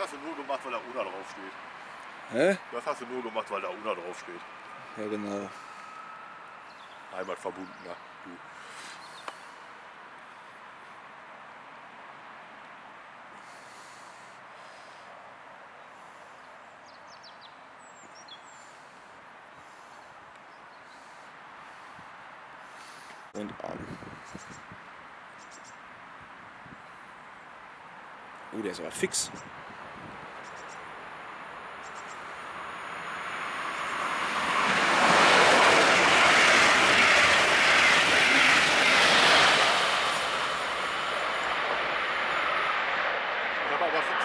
hast du nur gemacht, weil da Una drauf steht. Hä? Das hast du nur gemacht, weil da Una drauf steht. Ja, genau. Heimatverbundener, du. Und Arm. Oh, der ist aber fix. Aber fix.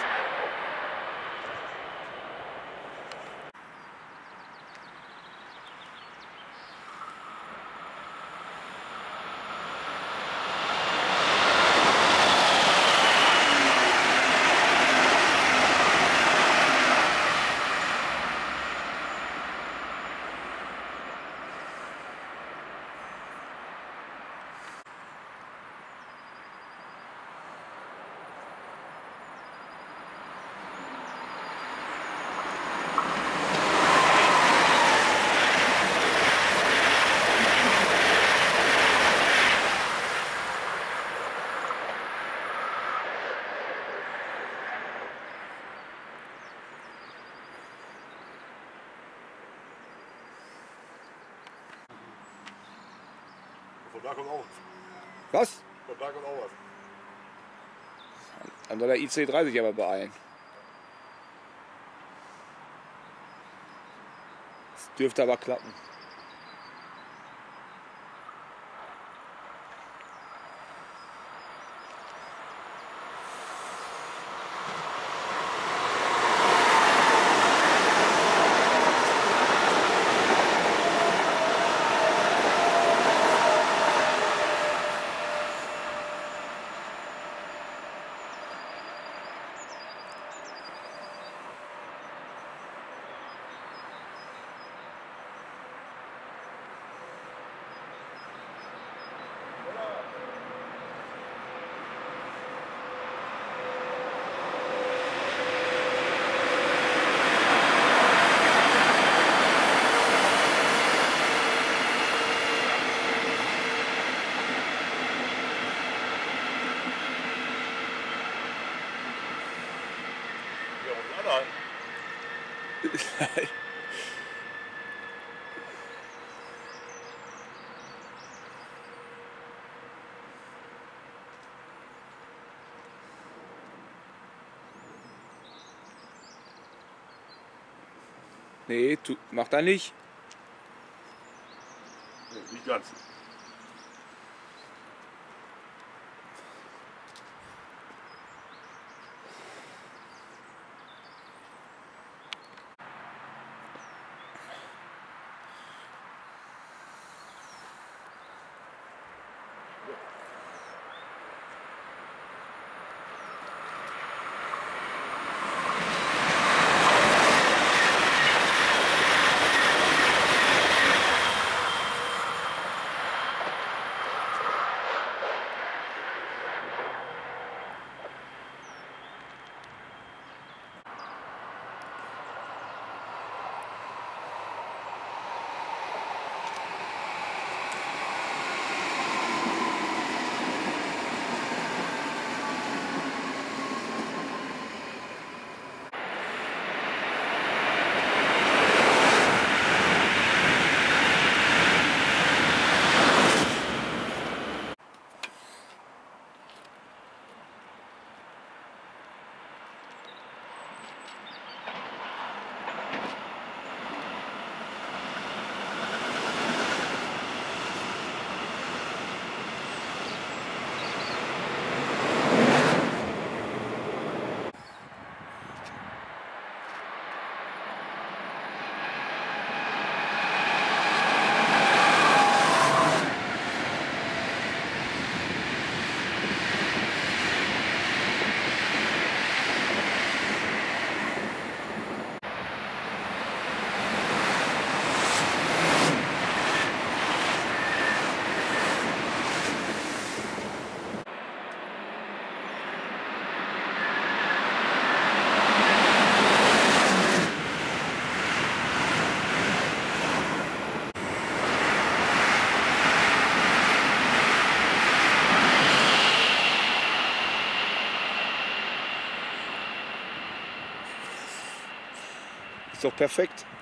Von da kommt auch was. Was? Von da kommt auch was. Dann soll der IC30 aber beeilen. Das dürfte aber klappen. Ja, und anhalten. Nee, macht er nicht. Nee, nicht ganz. Ist doch perfekt.